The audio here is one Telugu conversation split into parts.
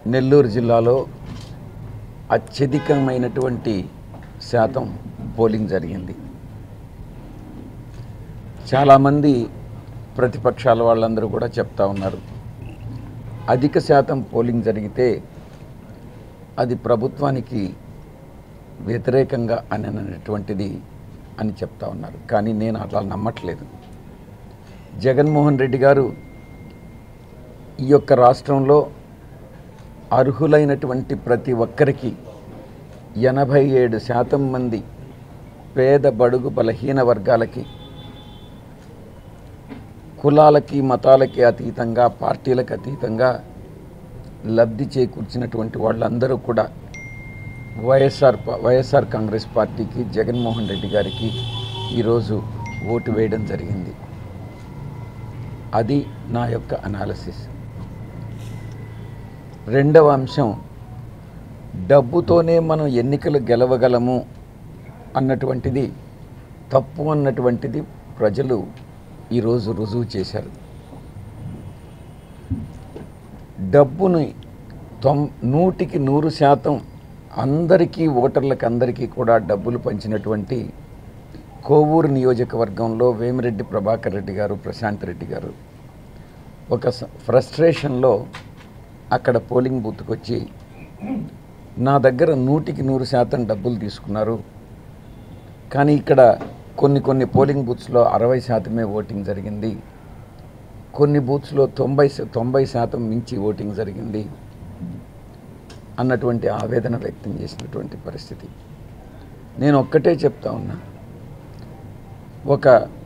నెల్లూరు జిల్లాలో అత్యధికమైనటువంటి శాతం పోలింగ్ జరిగింది. చాలామంది ప్రతిపక్షాల వాళ్ళందరూ కూడా చెప్తా ఉన్నారు, అధిక శాతం పోలింగ్ జరిగితే అది ప్రభుత్వానికి వ్యతిరేకంగా అనేటువంటిది అని చెప్తా ఉన్నారు. కానీ నేను అట్లా నమ్మట్లేదు. జగన్మోహన్ రెడ్డి గారు ఈ యొక్క రాష్ట్రంలో అర్హులైనటువంటి ప్రతి ఒక్కరికి 87% మంది పేద బడుగు బలహీన వర్గాలకి, కులాలకి మతాలకి అతీతంగా, పార్టీలకు అతీతంగా లబ్ధి చేకూర్చినటువంటి వాళ్ళందరూ కూడా వైఎస్ఆర్ కాంగ్రెస్ పార్టీకి, జగన్మోహన్ రెడ్డి గారికి ఈరోజు ఓటు వేయడం జరిగింది. అది నా యొక్క అనాలిసిస్. రెండవ అంశం, డబ్బుతోనే మనం ఎన్నికలు గెలవగలము అన్నటువంటిది తప్పు అన్నటువంటిది ప్రజలు ఈరోజు రుజువు చేశారు. డబ్బుని 100% అందరికీ, ఓటర్లకు అందరికీ కూడా డబ్బులు పంచినటువంటి కోవూరు నియోజకవర్గంలో వేమిరెడ్డి ప్రభాకర్ రెడ్డి గారు, ప్రశాంత్ రెడ్డి గారు ఒక ఫ్రస్ట్రేషన్లో అక్కడ పోలింగ్ బూత్కి వచ్చి నా దగ్గర 100% డబ్బులు తీసుకున్నారు, కానీ ఇక్కడ కొన్ని పోలింగ్ బూత్స్లో 60% ఓటింగ్ జరిగింది, కొన్ని బూత్స్లో 90% మించి ఓటింగ్ జరిగింది అన్నటువంటి ఆవేదన వ్యక్తం చేసినటువంటి పరిస్థితి. నేను ఒక్కటే చెప్తా ఉన్నా, ఒక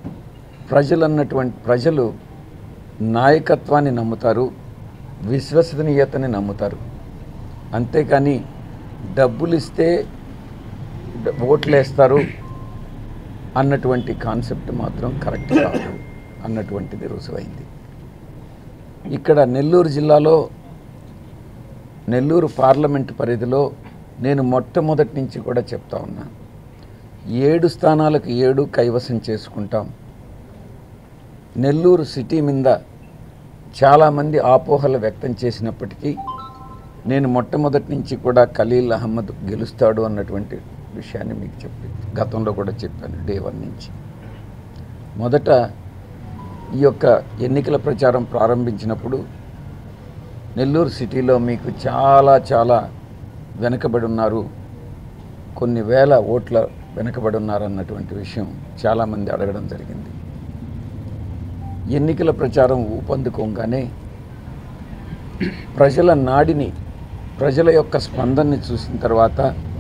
ప్రజలు నాయకత్వాన్ని నమ్ముతారు, విశ్వసనీయతని నమ్ముతారు. అంతేకాని డబ్బులు ఇస్తే ఓట్లేస్తారు అన్నటువంటి కాన్సెప్ట్ మాత్రం కరెక్ట్ కాదు అన్నటువంటిది రుజువైంది. ఇక్కడ నెల్లూరు జిల్లాలో, నెల్లూరు పార్లమెంటు పరిధిలో నేను మొట్టమొదటి నుంచి కూడా చెప్తా ఉన్నా, 7 స్థానాలకు 7 కైవసం చేసుకుంటాం. నెల్లూరు సిటీ మీద చాలామంది ఆపోహలు వ్యక్తం చేసినప్పటికీ నేను మొట్టమొదటి నుంచి కూడా ఖలీల్ అహ్మద్ గెలుస్తాడు అన్నటువంటి విషయాన్ని మీకు గతంలో కూడా చెప్పాను. డే 1 నుంచి. మొదట ఈ యొక్క ఎన్నికల ప్రచారం ప్రారంభించినప్పుడు నెల్లూరు సిటీలో మీకు చాలా వెనుకబడి ఉన్నారు, కొన్ని వేల ఓట్ల వెనుకబడి ఉన్నారు అన్నటువంటి విషయం చాలామంది అడగడం జరిగింది. ఎన్నికల ప్రచారం ఊపందుకోగానే ప్రజల నాడిని, ప్రజల యొక్క స్పందనని చూసిన తర్వాత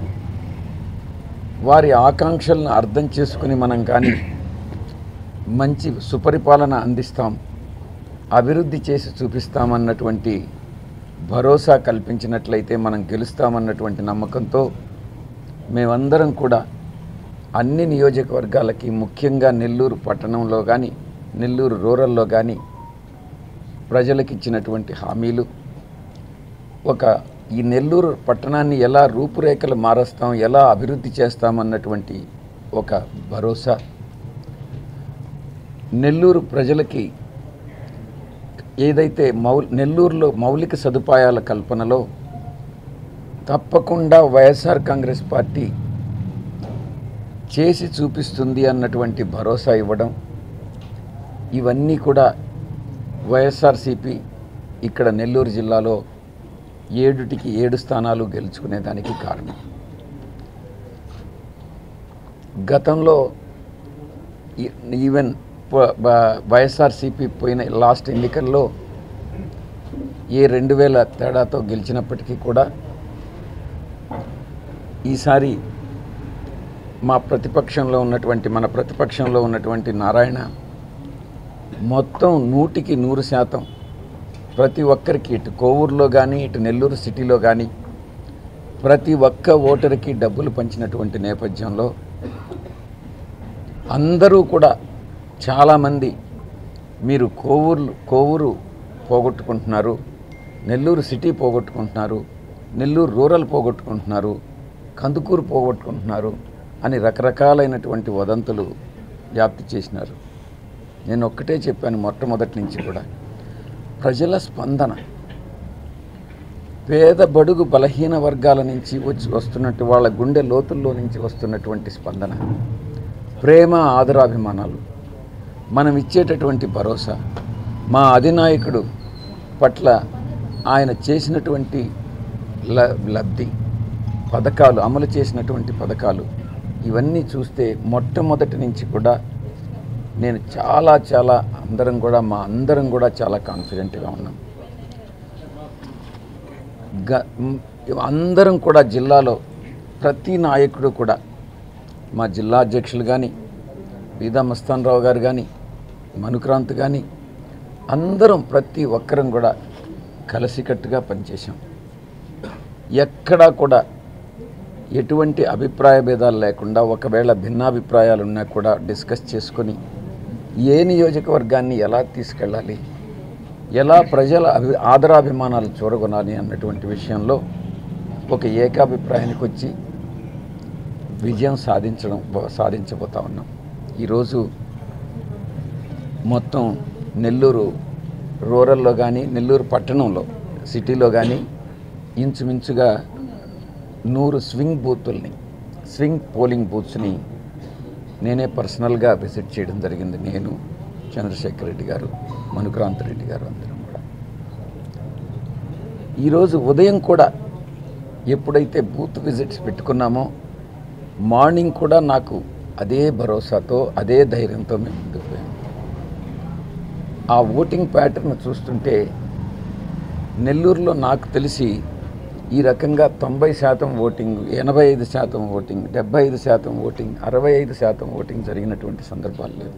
వారి ఆకాంక్షలను అర్థం చేసుకుని మనం కానీ మంచి సుపరిపాలన అందిస్తాం, అభివృద్ధి చేసి చూపిస్తామన్నటువంటి భరోసా కల్పించినట్లయితే మనం గెలుస్తామన్నటువంటి నమ్మకంతో మేమందరం కూడా అన్ని నియోజకవర్గాలకి, ముఖ్యంగా నెల్లూరు పట్టణంలో కానీ, నెల్లూరు రూరల్లో కానీ ప్రజలకు ఇచ్చినటువంటి హామీలు, ఈ నెల్లూరు పట్టణాన్ని ఎలా రూపురేఖలు మారుస్తాం, ఎలా అభివృద్ధి చేస్తామన్నటువంటి ఒక భరోసా, నెల్లూరు ప్రజలకి ఏదైతే నెల్లూరులో మౌలిక సదుపాయాల కల్పనలో తప్పకుండా వైఎస్ఆర్ కాంగ్రెస్ పార్టీ చేసి చూపిస్తుంది అన్నటువంటి భరోసా ఇవ్వడం, ఇవన్నీ కూడా వైఎస్ఆర్సీపీ ఇక్కడ నెల్లూరు జిల్లాలో 7కి 7 స్థానాలు గెలుచుకునేదానికి కారణం. గతంలో ఈవెన్ వైఎస్ఆర్సీపీ పోయిన లాస్ట్ ఎన్నికల్లో 2000 తేడాతో గెలిచినప్పటికీ కూడా ఈసారి మన ప్రతిపక్షంలో ఉన్నటువంటి నారాయణ మొత్తం 100% ప్రతి ఒక్కరికి, ఇటు కోవూరులో కానీ, ఇటు నెల్లూరు సిటీలో కానీ ప్రతి ఒక్క ఓటరుకి డబ్బులు పంచినటువంటి నేపథ్యంలో అందరూ కూడా చాలామంది మీరు కోవూరు పోగొట్టుకుంటున్నారు, నెల్లూరు సిటీ పోగొట్టుకుంటున్నారు, నెల్లూరు రూరల్ పోగొట్టుకుంటున్నారు, కందుకూరు పోగొట్టుకుంటున్నారు అని రకరకాలైనటువంటి వదంతులు వ్యాప్తి చేసినారు. నేను ఒక్కటే చెప్పాను మొట్టమొదటి నుంచి కూడా, ప్రజల స్పందన పేద బడుగు బలహీన వర్గాల నుంచి వస్తున్నట్టు వాళ్ళ గుండె లోతుల్లో నుంచి వస్తున్నటువంటి స్పందన, ప్రేమ, ఆదరాభిమానాలు, మనం ఇచ్చేటటువంటి భరోసా, మా అధినాయకుడు పట్ల ఆయన చేసినటువంటి లబ్ధి, పథకాలు, అమలు చేసినటువంటి పథకాలు, ఇవన్నీ చూస్తే మొట్టమొదటి నుంచి కూడా నేను చాలా మా అందరం కూడా చాలా కాన్ఫిడెంట్గా ఉన్నాం. అందరం కూడా జిల్లాలో ప్రతి నాయకుడు కూడా, మా జిల్లా అధ్యక్షులు కానీ, బీదా మస్తాన్ రావు గారు కానీ, మనుక్రాంత్ కానీ, అందరం ప్రతి ఒక్కరం కూడా కలిసికట్టుగా పనిచేశాం. ఎక్కడా కూడా ఎటువంటి అభిప్రాయ భేదాలు లేకుండా, ఒకవేళ భిన్నాభిప్రాయాలు ఉన్నా కూడా డిస్కస్ చేసుకొని ఏ నియోజకవర్గాన్ని ఎలా తీసుకెళ్ళాలి, ఎలా ప్రజల ఆదరాభిమానాలు చూరగొనాలి అన్నటువంటి విషయంలో ఒక ఏకాభిప్రాయానికి వచ్చి విజయం సాధించబోతా ఉన్నాం. ఈరోజు మొత్తం నెల్లూరు రూరల్లో కానీ, నెల్లూరు పట్టణంలో, సిటీలో కానీ ఇంచుమించుగా 100 స్వింగ్ పోలింగ్ బూత్స్ని నేనే పర్సనల్గా విజిట్ చేయడం జరిగింది. నేను, చంద్రశేఖర్ రెడ్డి గారు, మనుక్రాంత్ రెడ్డి గారు అందరం కూడా. ఈరోజు ఉదయం కూడా ఎప్పుడైతే బూత్ విజిట్స్ పెట్టుకున్నామో మార్నింగ్ కూడా నాకు అదే భరోసాతో, అదే ధైర్యంతో మేము ముందుకు పోయాము. ఆ ఓటింగ్ ప్యాటర్న్ చూస్తుంటే నెల్లూరులో నాకు తెలిసి ఈ రకంగా 90% ఓటింగ్, 85% ఓటింగ్, 75% ఓటింగ్, 65% ఓటింగ్ జరిగినటువంటి సందర్భాలు లేవు.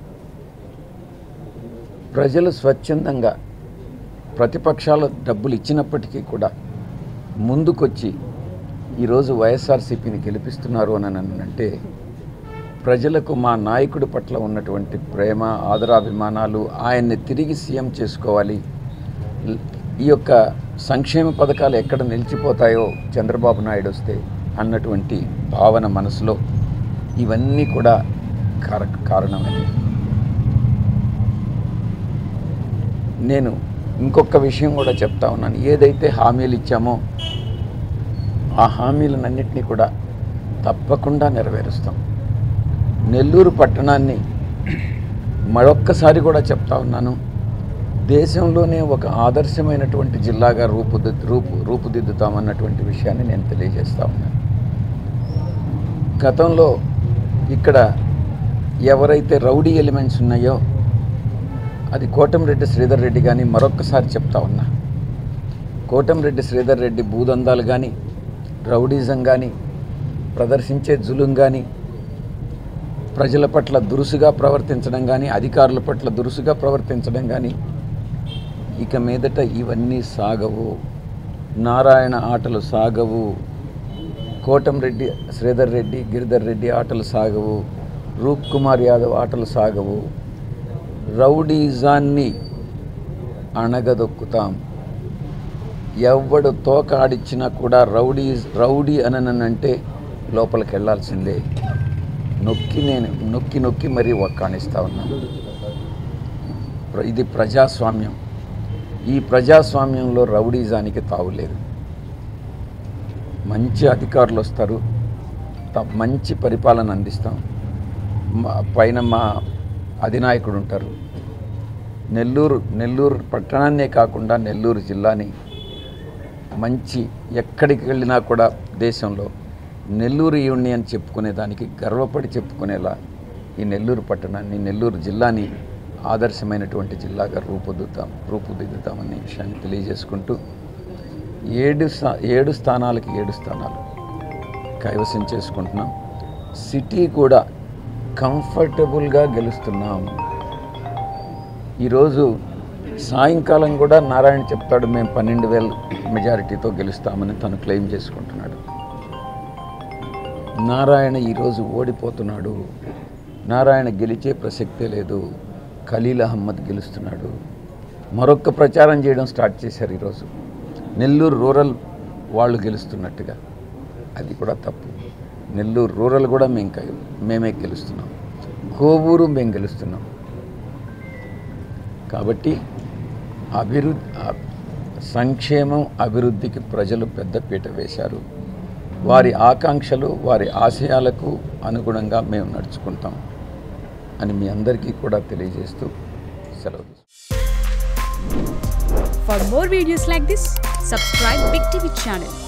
ప్రజలు స్వచ్ఛందంగా ప్రతిపక్షాల డబ్బులు ఇచ్చినప్పటికీ కూడా ముందుకొచ్చి ఈరోజు వైఎస్ఆర్సీపీని గెలిపిస్తున్నారు అని అంటే ప్రజలకు మా నాయకుడి పట్ల ఉన్నటువంటి ప్రేమ, ఆదరాభిమానాలు, ఆయన్ని తిరిగి సీఎం చేసుకోవాలి, ఈ యొక్క సంక్షేమ పథకాలు ఎక్కడ నిలిచిపోతాయో చంద్రబాబు నాయుడు వస్తే అన్నటువంటి భావన మనసులో, ఇవన్నీ కూడా కారణమైనవి. నేను ఇంకొక విషయం కూడా చెప్తా ఉన్నాను. ఏదైతే హామీలు ఇచ్చామో ఆ హామీలన్నింటినీ కూడా తప్పకుండా నెరవేరుస్తాం. నెల్లూరు పట్టణాన్ని మరొక్కసారి కూడా చెప్తా ఉన్నాను, దేశంలోనే ఒక ఆదర్శమైనటువంటి జిల్లాగా రూపుదిద్దుతామన్నటువంటి విషయాన్ని నేను తెలియజేస్తా ఉన్నాను. గతంలో ఇక్కడ ఎవరైతే రౌడీ ఎలిమెంట్స్ ఉన్నాయో అది కోటంరెడ్డి శ్రీధర్ రెడ్డి కానీ, మరొక్కసారి చెప్తా ఉన్నా, కోటంరెడ్డి శ్రీధర్ రెడ్డి భూదందాలు కానీ, రౌడీజం కానీ, ప్రదర్శించే జులుం కానీ, ప్రజల పట్ల దురుసుగా ప్రవర్తించడం కానీ, అధికారుల పట్ల దురుసుగా ప్రవర్తించడం కానీ, ఇక మీదట ఇవన్నీ సాగవు. నారాయణ ఆటలు సాగవు, కోటంరెడ్డి శ్రీధర్ రెడ్డి, గిరిధర్ రెడ్డి ఆటలు సాగవు, రూప్ కుమార్ యాదవ్ ఆటలు సాగవు. రౌడీజాన్ని అణగదొక్కుతాం. ఎవడు తోక ఆడిచ్చినా కూడా రౌడీ అననంటే లోపలికి వెళ్ళాల్సిందే. నొక్కి మరీ ఒక్కాణిస్తా ఉన్నాను. ఇది ప్రజాస్వామ్యం. ఈ ప్రజాస్వామ్యంలో రౌడీజానికి తావులేదు. మంచి అధికారులు వస్తారు, మంచి పరిపాలన అందిస్తాం, పైన మా అధినాయకుడు ఉంటారు. నెల్లూరు పట్టణాన్నే కాకుండా నెల్లూరు జిల్లాని మంచి, ఎక్కడికి వెళ్ళినా కూడా దేశంలో నెల్లూరు యూనియన్ చెప్పుకునేదానికి గర్వపడి చెప్పుకునేలా ఈ నెల్లూరు పట్టణాన్ని, నెల్లూరు జిల్లాని ఆదర్శమైనటువంటి జిల్లాగా రూపుదిద్దుతామనే విషయాన్ని తెలియజేసుకుంటూ 7 స్థానాలకి 7 స్థానాలు కైవసం చేసుకుంటున్నాం. సిటీ కూడా కంఫర్టబుల్గా గెలుస్తున్నాం. ఈరోజు సాయంకాలం కూడా నారాయణ చెప్తాడు, మేము 12,000 మెజారిటీతో గెలుస్తామని తను క్లెయిమ్ చేసుకుంటున్నాడు. నారాయణ ఈరోజు ఓడిపోతున్నాడు. నారాయణ గెలిచే ప్రసక్తే లేదు. ఖలీల్ అహ్మద్ గెలుస్తున్నాడు. మరొక ప్రచారం చేయడం స్టార్ట్ చేశారు ఈరోజు, నెల్లూరు రూరల్ వాళ్ళు గెలుస్తున్నట్టుగా. అది కూడా తప్పు. నెల్లూరు రూరల్ కూడా మేమే గెలుస్తున్నాం, కోవూరు మేము గెలుస్తున్నాం. కాబట్టి సంక్షేమం అభివృద్ధికి ప్రజలు పెద్దపీట వేశారు. వారి ఆకాంక్షలు వారి ఆశయాలకు అనుగుణంగా మేము నడుచుకుంటాం అని మీ అందరికీ కూడా తెలియజేస్తూ సెలవు. For more videos like this, subscribe Big TV channel.